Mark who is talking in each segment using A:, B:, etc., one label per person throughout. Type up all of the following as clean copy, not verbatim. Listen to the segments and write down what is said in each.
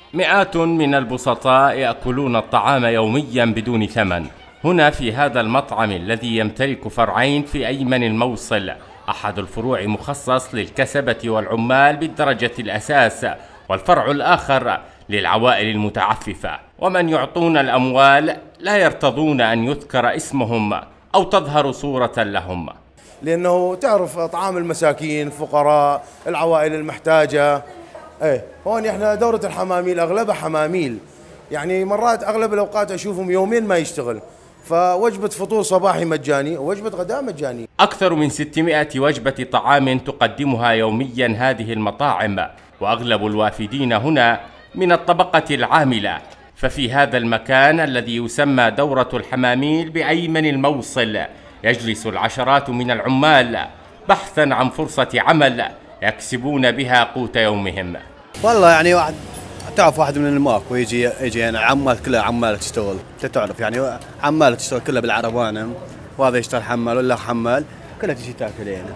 A: مئات من البسطاء يأكلون الطعام يوميا بدون ثمن. هنا في هذا المطعم الذي يمتلك فرعين في أيمن الموصل، أحد الفروع مخصص للكسبة والعمال بالدرجة الأساس، والفرع الآخر للعوائل المتعففة، ومن يعطون الأموال لا يرتضون أن يذكر اسمهم أو تظهر صورة لهم،
B: لأنه تعرف طعام المساكين، الفقراء، العوائل المحتاجة. هون احنا دورة الحماميل أغلبها حماميل، يعني مرات أغلب الأوقات أشوفهم يومين ما يشتغل، فوجبة فطور صباحي مجاني ووجبة غداء مجاني.
A: أكثر من 600 وجبة طعام تقدمها يوميا هذه المطاعم، وأغلب الوافدين هنا من الطبقة العاملة. ففي هذا المكان الذي يسمى دورة الحماميل بأيمن الموصل يجلس العشرات من العمال بحثا عن فرصة عمل يكسبون بها قوت يومهم.
C: والله يعني واحد من الماك ويجي هنا عمال، كلها عمال تشتغل، انت تعرف يعني عمال تشتغل كلها بالعربانه، وهذا يشتغل حمال ولا حمال، كلها تجي تاكل هنا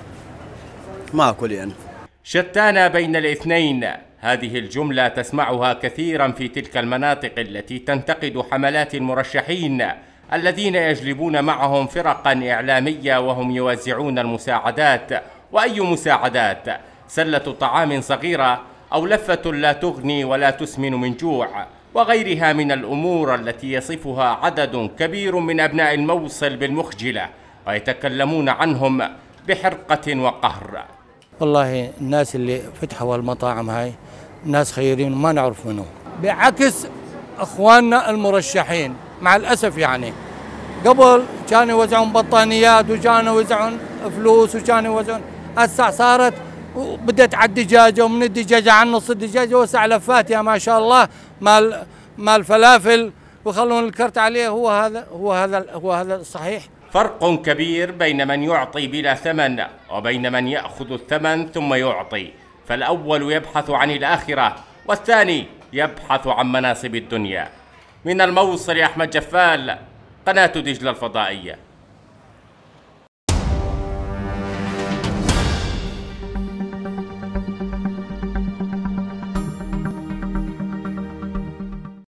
C: ماكل يعني.
A: شتان بين الاثنين، هذه الجملة تسمعها كثيرا في تلك المناطق التي تنتقد حملات المرشحين الذين يجلبون معهم فرقا إعلامية وهم يوزعون المساعدات. وأي مساعدات؟ سلة طعام صغيرة أو لفة لا تغني ولا تسمن من جوع، وغيرها من الأمور التي يصفها عدد كبير من أبناء الموصل بالمخجلة، ويتكلمون عنهم بحرقة وقهر.
D: والله الناس اللي فتحوا المطاعم هاي ناس خيرين وما نعرف منهم، بعكس اخواننا المرشحين مع الاسف. يعني قبل كانوا يوزعون بطانيات وكانوا يوزعون فلوس وكانوا يوزعون، هسه صارت بدت على الدجاجه، ومن الدجاجه على نص الدجاجه وسع لفات يا ما شاء الله مال فلافل، ويخلون الكرت عليه. هو هذا الصحيح.
A: فرق كبير بين من يعطي بلا ثمن وبين من يأخذ الثمن ثم يعطي، فالأول يبحث عن الآخرة والثاني يبحث عن مناصب الدنيا. من الموصل أحمد جفال، قناة دجلة الفضائية.